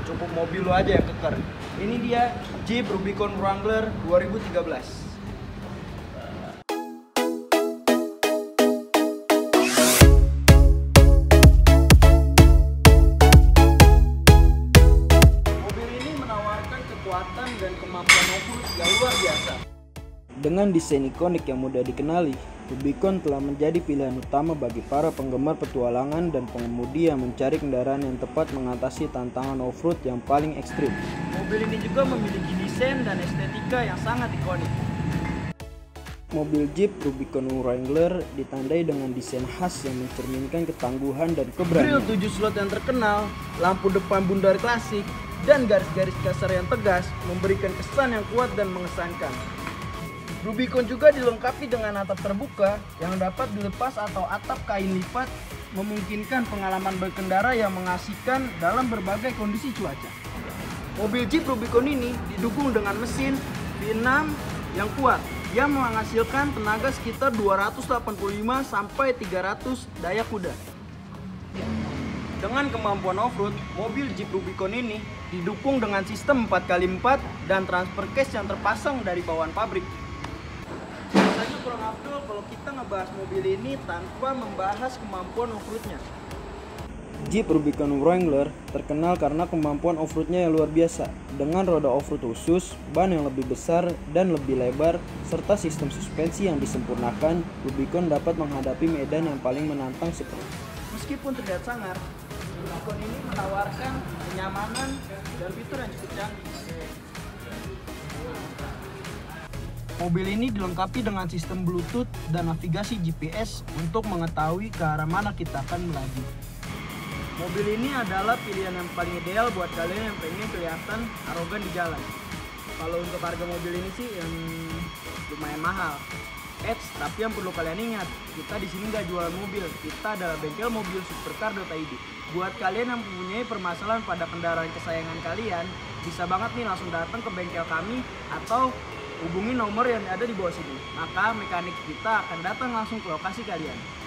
cukup mobil lo aja yang keker. Ini dia Jeep Rubicon Wrangler 2013. Mobil ini menawarkan kekuatan dan kemampuan off-road yang luar biasa. Dengan desain ikonik yang mudah dikenali, Rubicon telah menjadi pilihan utama bagi para penggemar petualangan dan pengemudi yang mencari kendaraan yang tepat mengatasi tantangan off-road yang paling ekstrim. Mobil ini juga memiliki desain dan estetika yang sangat ikonik. Mobil Jeep Rubicon Wrangler ditandai dengan desain khas yang mencerminkan ketangguhan dan keberanian. Grill 7 slot yang terkenal, lampu depan bundar klasik, dan garis-garis kasar yang tegas memberikan kesan yang kuat dan mengesankan. Rubicon juga dilengkapi dengan atap terbuka yang dapat dilepas atau atap kain lipat, memungkinkan pengalaman berkendara yang mengasihkan dalam berbagai kondisi cuaca. Mobil Jeep Rubicon ini didukung dengan mesin V6 yang kuat yang menghasilkan tenaga sekitar 285 sampai 300 daya kuda. Dengan kemampuan off-road, mobil Jeep Rubicon ini didukung dengan sistem 4x4 dan transfer case yang terpasang dari bawaan pabrik. Rasanya kurang afdol kalau kita ngebahas mobil ini tanpa membahas kemampuan off-roadnya. Jeep Rubicon Wrangler terkenal karena kemampuan off-roadnya yang luar biasa. Dengan roda off-road khusus, ban yang lebih besar dan lebih lebar, serta sistem suspensi yang disempurnakan, Rubicon dapat menghadapi medan yang paling menantang seperti. Meskipun terlihat sangar, Rubicon ini menawarkan kenyamanan dan fitur yang cukup canggih. Mobil ini dilengkapi dengan sistem Bluetooth dan navigasi GPS untuk mengetahui ke arah mana kita akan melaju. Mobil ini adalah pilihan yang paling ideal buat kalian yang pengen kelihatan arogan di jalan. Kalau untuk harga mobil ini sih yang lumayan mahal. Tapi yang perlu kalian ingat, kita di sini nggak jualan mobil, kita adalah bengkel mobil supercar.id. Buat kalian yang mempunyai permasalahan pada kendaraan kesayangan kalian, bisa banget nih langsung datang ke bengkel kami atau hubungi nomor yang ada di bawah sini. Maka mekanik kita akan datang langsung ke lokasi kalian.